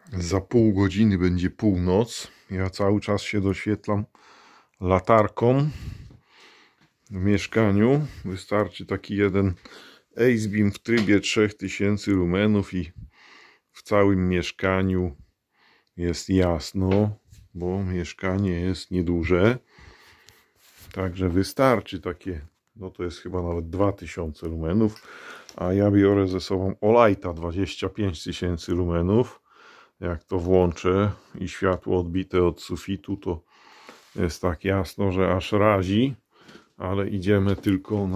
Za pół godziny będzie północ. Ja cały czas się doświetlam latarką w mieszkaniu. Wystarczy taki jeden Acebeam w trybie 3000 lumenów i w całym mieszkaniu jest jasno, bo mieszkanie jest nieduże. Także wystarczy takie, no to jest chyba nawet 2000 lumenów, a ja biorę ze sobą Olighta 25 000 lumenów. Jak to włączę i światło odbite od sufitu, to jest tak jasno, że aż razi, ale idziemy tylko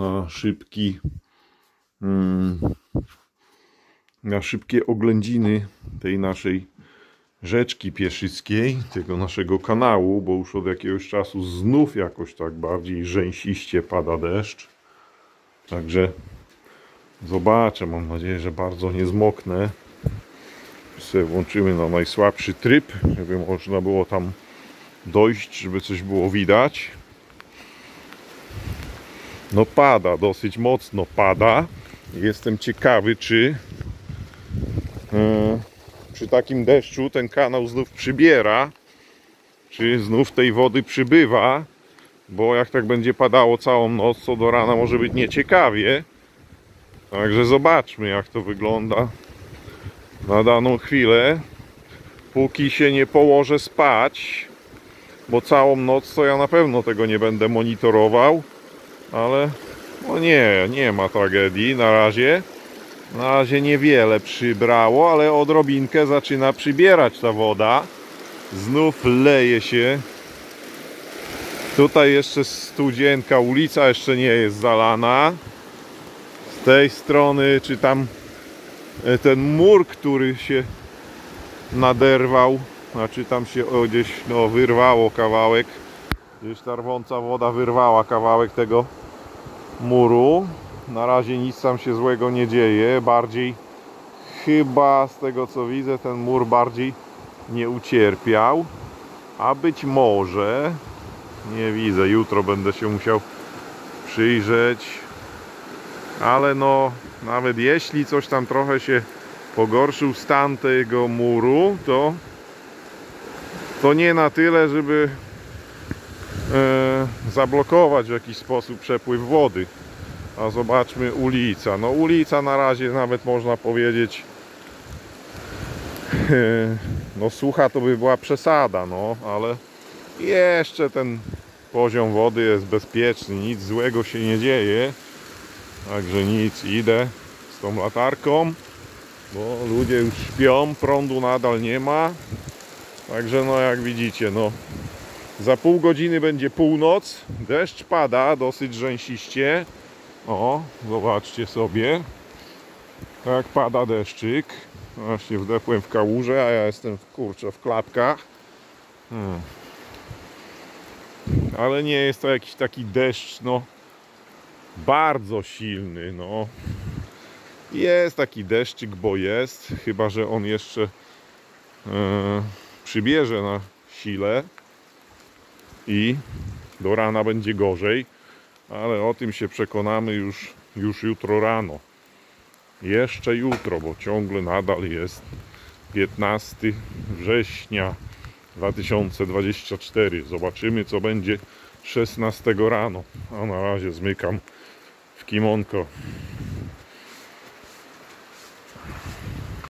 na szybkie oględziny tej naszej rzeczki Pieszyckiej, tego naszego kanału, bo już od jakiegoś czasu znów jakoś tak bardziej rzęsiście pada deszcz. Także zobaczę, mam nadzieję, że bardzo nie zmoknę. Sobie włączymy na najsłabszy tryb, żeby można było tam dojść, żeby coś było widać. No pada, dosyć mocno pada. Jestem ciekawy, czy przy takim deszczu ten kanał znów przybiera, czy znów tej wody przybywa, bo jak tak będzie padało całą noc, to do rana może być nieciekawie. Także zobaczmy, jak to wygląda na daną chwilę. Póki się nie położę spać, bo całą noc to ja na pewno tego nie będę monitorował, ale no nie ma tragedii na razie. Na razie niewiele przybrało, ale odrobinkę zaczyna przybierać ta woda. Znów leje się. Tutaj jeszcze studzienka, ulica jeszcze nie jest zalana. Z tej strony, czy tam ten mur, który się naderwał, znaczy tam się gdzieś wyrwało kawałek, gdzieś ta rwąca woda wyrwała kawałek tego muru. Na razie nic tam się złego nie dzieje, bardziej chyba z tego co widzę ten mur bardziej nie ucierpiał, a być może, nie widzę, jutro będę się musiał przyjrzeć, ale no nawet jeśli coś tam trochę się pogorszył stan tego muru, to nie na tyle, żeby zablokować w jakiś sposób przepływ wody. A zobaczmy ulica. No ulica na razie nawet można powiedzieć, no sucha to by była przesada, no ale jeszcze ten poziom wody jest bezpieczny, nic złego się nie dzieje. Także nic, idę z tą latarką, bo ludzie już śpią, prądu nadal nie ma. Także no jak widzicie, no za pół godziny będzie północ, deszcz pada dosyć rzęsiście. O, zobaczcie sobie, jak pada deszczyk. Właśnie wdepłem w kałużę, a ja jestem kurczę w klapkach. Ale nie jest to jakiś taki deszcz, no bardzo silny, no. Jest taki deszczyk, bo jest, chyba że on jeszcze przybierze na sile i do rana będzie gorzej, ale o tym się przekonamy już jutro rano. Jeszcze jutro, bo ciągle nadal jest 15 września 2024. Zobaczymy, co będzie 16 rano. A na razie zmykam w kimonko.